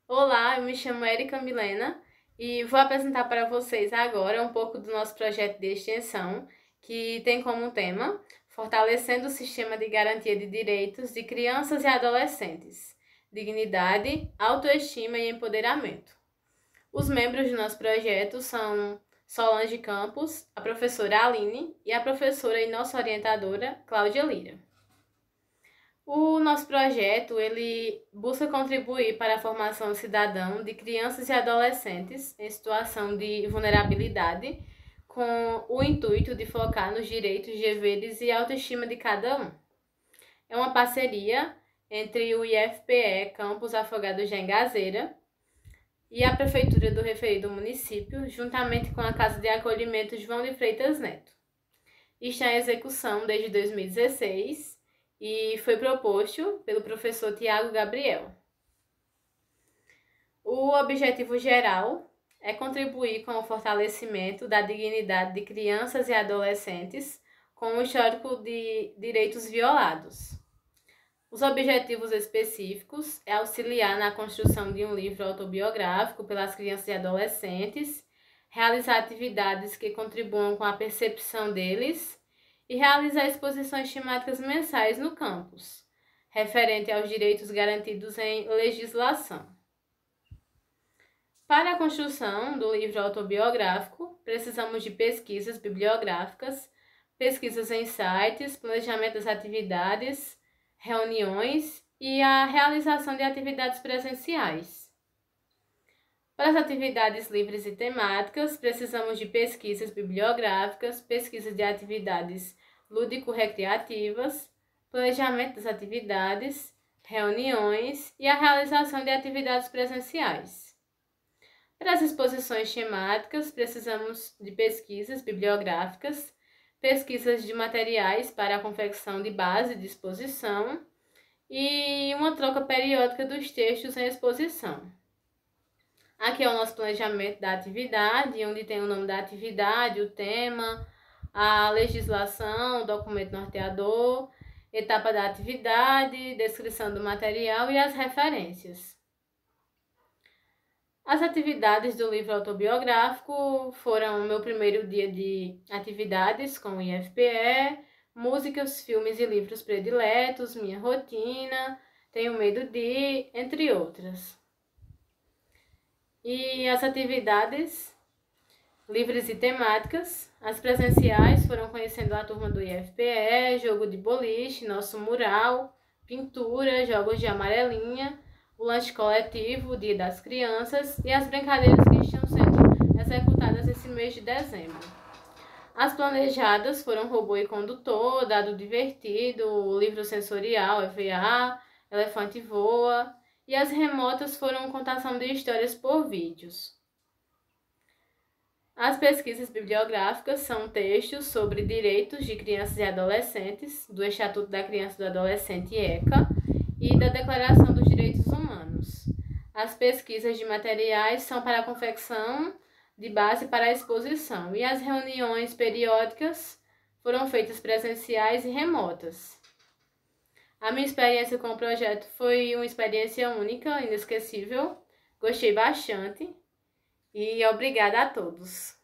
Olá, eu me chamo Érica Milena e vou apresentar para vocês agora um pouco do nosso projeto de extensão, que tem como tema Fortalecendo o Sistema de Garantia de Direitos de Crianças e Adolescentes, Dignidade, Autoestima e Empoderamento. Os membros do nosso projeto são Solange Campos, a professora Aline e a professora e nossa orientadora, Cláudia Lira. O nosso projeto, ele busca contribuir para a formação cidadã de crianças e adolescentes em situação de vulnerabilidade, com o intuito de focar nos direitos, deveres e autoestima de cada um. É uma parceria entre o IFPE Campus Afogados de Engazeira e a Prefeitura do referido município, juntamente com a Casa de Acolhimento João de Freitas Neto. Está em execução desde 2016 e foi proposto pelo professor Tiago Gabriel. O objetivo geral é contribuir com o fortalecimento da dignidade de crianças e adolescentes com o histórico de direitos violados. Os objetivos específicos é auxiliar na construção de um livro autobiográfico pelas crianças e adolescentes, realizar atividades que contribuam com a percepção deles e realizar exposições temáticas mensais no campus, referente aos direitos garantidos em legislação. Para a construção do livro autobiográfico, precisamos de pesquisas bibliográficas, pesquisas em sites, planejamento das atividades, reuniões e a realização de atividades presenciais. Para as atividades livres e temáticas, precisamos de pesquisas bibliográficas, pesquisas de atividades lúdico-recreativas, planejamento das atividades, reuniões e a realização de atividades presenciais. Para as exposições temáticas, precisamos de pesquisas bibliográficas, pesquisas de materiais para a confecção de base de exposição e uma troca periódica dos textos em exposição. Aqui é o nosso planejamento da atividade, onde tem o nome da atividade, o tema, a legislação, o documento norteador, etapa da atividade, descrição do material e as referências. As atividades do livro autobiográfico foram o meu primeiro dia de atividades com o IFPE, músicas, filmes e livros prediletos, minha rotina, tenho medo de, entre outras. E as atividades livres e temáticas, as presenciais foram conhecendo a turma do IFPE, jogo de boliche, nosso mural, pintura, jogos de amarelinha, o lanche coletivo, o Dia das Crianças e as brincadeiras que estão sendo executadas esse mês de dezembro. As planejadas foram robô e condutor, dado divertido, livro sensorial, EVA, elefante voa, e as remotas foram contação de histórias por vídeos. As pesquisas bibliográficas são textos sobre direitos de crianças e adolescentes, do Estatuto da Criança e do Adolescente ECA e da Declaração dos Direitos Humanos. As pesquisas de materiais são para a confecção de base para a exposição e as reuniões periódicas foram feitas presenciais e remotas. A minha experiência com o projeto foi uma experiência única, inesquecível. Gostei bastante e obrigada a todos.